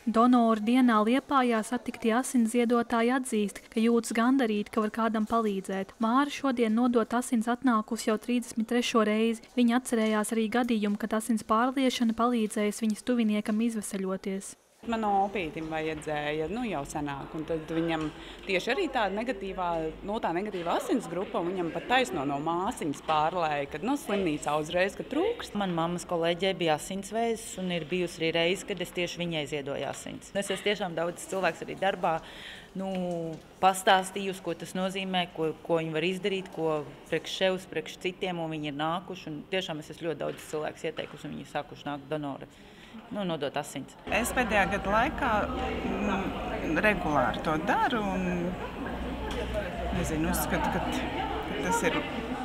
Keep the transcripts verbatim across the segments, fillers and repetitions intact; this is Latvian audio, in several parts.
Donoru dienā Liepājā satiktie asins ziedotāji atzīst, ka jūtas gandarīti, ka var kādam palīdzēt. Māra šodien nodot asins atnākusi jau trīsdesmit trešo reizi. Viņa atcerējās arī gadījumu, kad asins pārliešana palīdzējusi viņas tuviniekam izveseļoties. Man opītim vajadzēja nu, jau senāk, un tad viņam tieši arī tāda negatīvā, no tā negatīvā asins grupa, un viņam pat taisno no māsiņas pārlēja, kad no slimnīcā uzreiz, ka trūkst. Man mammas kolēģei bija asinsvēzis, un ir bijusi arī reize, kad es tieši viņai ziedoju asins. Es esmu tiešām daudz cilvēks arī darbā nu, pastāstījusi, ko tas nozīmē, ko, ko viņi var izdarīt, ko priekš ševs, priekš citiem, un viņi ir nākuši. Un tiešām es esmu ļoti daudz cilvēks ieteikusi, un viņi sākuši nākt donori. Nu, nodot asins. Es pēdējā gada laikā mm, regulāri to daru un nezinu, uzskatu, ka, ka tas ir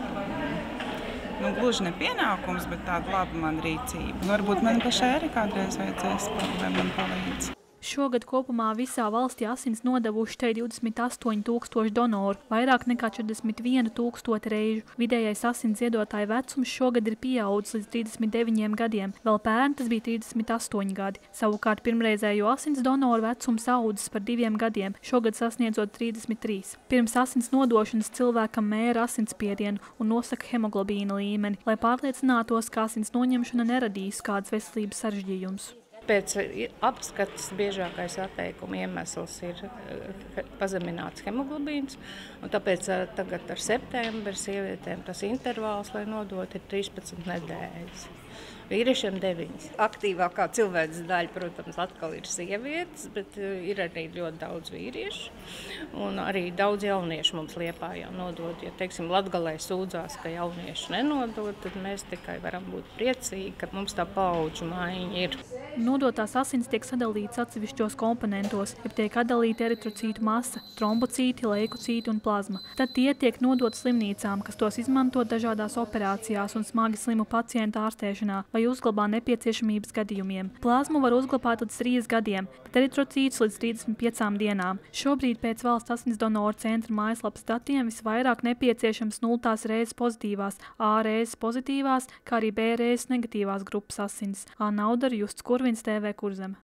nu, gluži ne pienākums, bet tāda laba man rīcība. Varbūt man pašai arī kādreiz vajadzēs, lai man palīdz. Šogad kopumā visā valstī asins nodevuši te divdesmit astoņi tūkstoši donoru, vairāk nekā četrdesmit viena tūkstoša reižu. Vidējais asins ziedotāju vecums šogad ir pieaudzis līdz trīsdesmit deviņiem gadiem, vēl pērn tas bija trīsdesmit astoņi gadi. Savukārt pirmreizējo asins donoru vecums audzis par diviem gadiem, šogad sasniedzot trīsdesmit trīs. Pirms asins nodošanas cilvēkam mēra asinsspiedienu un nosaka hemoglobīna līmeni, lai pārliecinātos, ka asins noņemšana neradīs kādas veselības sarežģījumus. Pēc apskates biežākais atteikuma iemesls ir pazemināts hemoglobīns, un tāpēc tagad ar septembri sievietēm tas intervāls, lai nodot, ir trīspadsmit nedēļas. Vīriešiem deviņas. Aktīvākā cilvēks daļa, protams, atkal ir sievietes, bet ir arī ļoti daudz vīriešu. Un arī daudz jauniešu mums Liepājā nodod. Ja, teiksim, Latgalē sūdzās, ka jaunieši nenodod, tad mēs tikai varam būt priecīgi, ka mums tā paudžu maiņa ir. Nodotās asins tiek sadalītas atsevišķos komponentos, ja tiek atdalīta eritrocītu masa, trombocīti, leikocīti un plazma. Tad tie tiek nodot slimnīcām, kas tos izmanto dažādās operācijās un smagi slimu pacientu ārstēšanā vai uzglabā nepieciešamības gadījumiem. Plazmu var uzglabāt līdz trīs gadiem, bet eritrocītus līdz trīsdesmit piecām dienām. Šobrīd pēc valsts asins donoru centra mājaslapas datiem visvairāk nepieciešams nultās reizes pozitīvās, A reizes pozitīvās, kā arī B reizes negatīvās grupas asins. Anna Audara, Justs Kurvins, T V Kurzeme.